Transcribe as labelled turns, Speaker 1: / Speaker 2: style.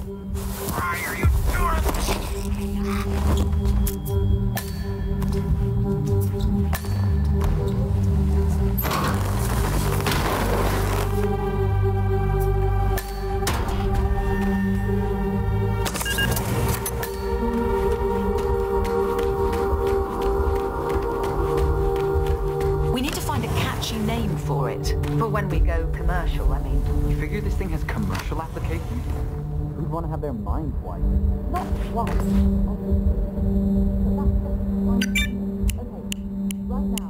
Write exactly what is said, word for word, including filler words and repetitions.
Speaker 1: Why are you
Speaker 2: name for it. For when we go commercial, I mean.
Speaker 3: You figure this thing has commercial applications? Who'd want to have their mind wiped?
Speaker 2: Not wiped. Okay, right now.